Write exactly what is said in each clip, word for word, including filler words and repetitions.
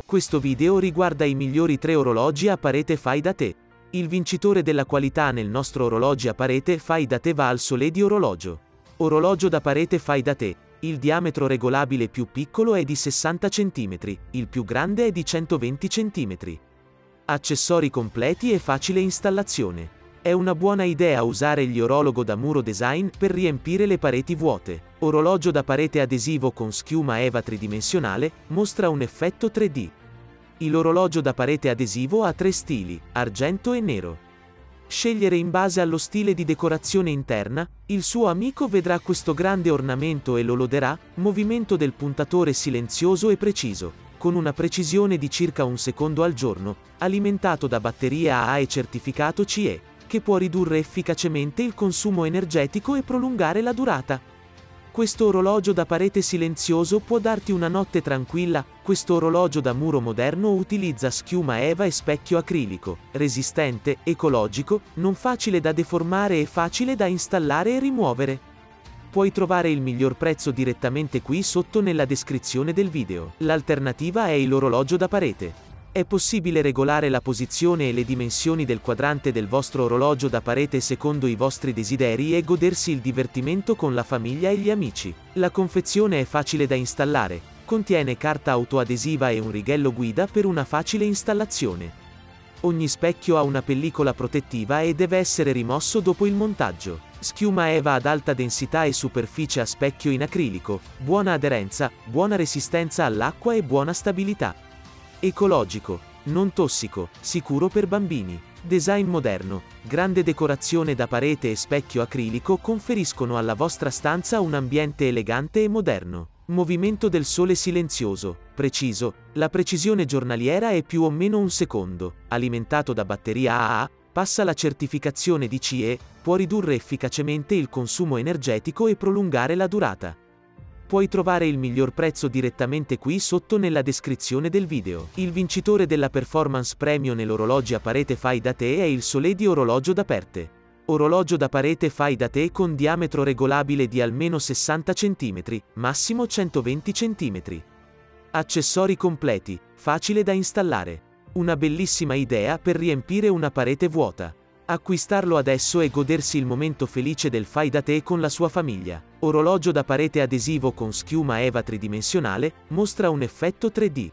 Questo video riguarda i migliori tre orologi a parete fai da te. Il vincitore della qualità nel nostro orologi a parete fai da te va al Soledi Orologio. Orologio da parete fai da te. Il diametro regolabile più piccolo è di sessanta centimetri, il più grande è di centoventi centimetri. Accessori completi e facile installazione. È una buona idea usare gli orologo da muro design per riempire le pareti vuote. Orologio da parete adesivo con schiuma EVA tridimensionale, mostra un effetto tre D. L'orologio da parete adesivo ha tre stili, argento e nero. Scegliere in base allo stile di decorazione interna, il suo amico vedrà questo grande ornamento e lo loderà, movimento del puntatore silenzioso e preciso, con una precisione di circa un secondo al giorno, alimentato da batteria A A e certificato C E, che può ridurre efficacemente il consumo energetico e prolungare la durata. Questo orologio da parete silenzioso può darti una notte tranquilla. Questo orologio da muro moderno utilizza schiuma EVA e specchio acrilico, resistente, ecologico, non facile da deformare e facile da installare e rimuovere. Puoi trovare il miglior prezzo direttamente qui sotto nella descrizione del video. L'alternativa è l'orologio da parete. È possibile regolare la posizione e le dimensioni del quadrante del vostro orologio da parete secondo i vostri desideri e godersi il divertimento con la famiglia e gli amici. La confezione è facile da installare, contiene carta autoadesiva e un righello guida per una facile installazione. Ogni specchio ha una pellicola protettiva e deve essere rimosso dopo il montaggio. Schiuma EVA ad alta densità e superficie a specchio in acrilico, buona aderenza, buona resistenza all'acqua e buona stabilità. Ecologico, non tossico, sicuro per bambini. Design moderno, grande decorazione da parete e specchio acrilico conferiscono alla vostra stanza un ambiente elegante e moderno. Movimento del sole silenzioso, preciso, la precisione giornaliera è più o meno un secondo, alimentato da batteria A A, passa la certificazione di C E, può ridurre efficacemente il consumo energetico e prolungare la durata. Puoi trovare il miglior prezzo direttamente qui sotto nella descrizione del video. Il vincitore della Performance Premium nell'orologio a parete fai da te è il Soledi Orologio da Perte. Orologio da parete fai da te con diametro regolabile di almeno sessanta centimetri, massimo centoventi centimetri. Accessori completi, facile da installare. Una bellissima idea per riempire una parete vuota. Acquistarlo adesso e godersi il momento felice del fai da te con la sua famiglia. Orologio da parete adesivo con schiuma EVA tridimensionale, mostra un effetto tre D.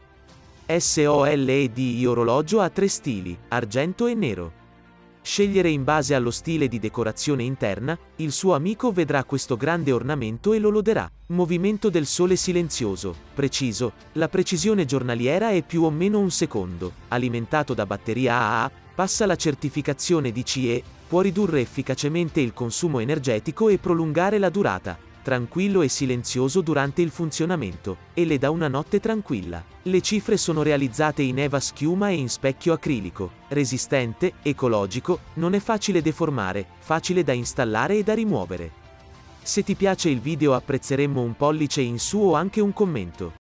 SOLED orologio ha tre stili, argento e nero. Scegliere in base allo stile di decorazione interna, il suo amico vedrà questo grande ornamento e lo loderà. Movimento del sole silenzioso, preciso, la precisione giornaliera è più o meno un secondo, alimentato da batteria A A, passa la certificazione di C E, può ridurre efficacemente il consumo energetico e prolungare la durata, tranquillo e silenzioso durante il funzionamento, e le dà una notte tranquilla. Le cifre sono realizzate in EVA schiuma e in specchio acrilico, resistente, ecologico, non è facile deformare, facile da installare e da rimuovere. Se ti piace il video apprezzeremmo un pollice in su o anche un commento.